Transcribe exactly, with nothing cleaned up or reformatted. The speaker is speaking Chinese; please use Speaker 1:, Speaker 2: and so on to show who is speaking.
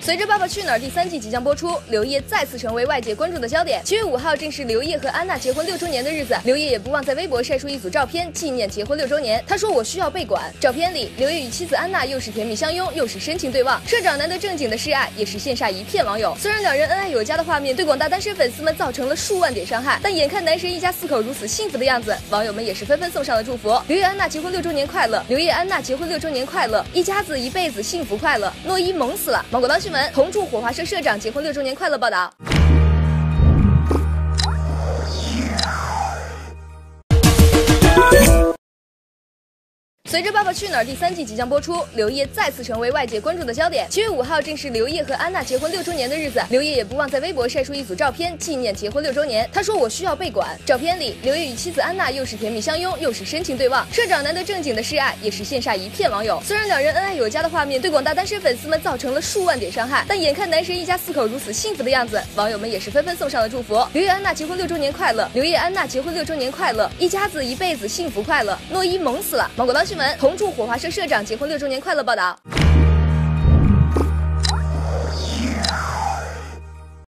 Speaker 1: 随着《爸爸去哪儿》第三季即将播出，刘烨再次成为外界关注的焦点。七月五号正是刘烨和安娜结婚六周年的日子，刘烨也不忘在微博晒出一组照片，纪念结婚六周年。他说：“我需要被管。”照片里，刘烨与妻子安娜又是甜蜜相拥，又是深情对望。社长难得正经的示爱，也是羡煞一片网友。虽然两人恩爱有加的画面对广大单身粉丝们造成了数万点伤害，但眼看男神一家四口如此幸福的样子，网友们也是纷纷送上了祝福。刘烨安娜结婚六周年快乐！刘烨安娜结婚六周年快乐！一家子一辈子幸福快乐！诺一萌死了！芒果当新闻，同祝火花社社长结婚六周年快乐报道。随着《爸爸去哪儿》第三季即将播出，刘烨再次成为外界关注的焦点。七月五号正是刘烨和安娜结婚六周年的日子，刘烨也不忘在微博晒出一组照片，纪念结婚六周年。他说：“我需要被管。”照片里，刘烨与妻子安娜又是甜蜜相拥，又是深情对望。社长难得正经的示爱，也是羡煞一片网友。虽然两人恩爱有加的画面对广大单身粉丝们造成了数万点伤害，但眼看男神一家四口如此幸福的样子，网友们也是纷纷送上了祝福。刘烨安娜结婚六周年快乐！刘烨安娜结婚六周年快乐！一家子一辈子幸福快乐！诺一萌死了！芒果当新闻，同祝火花社社长结婚六周年快乐报道。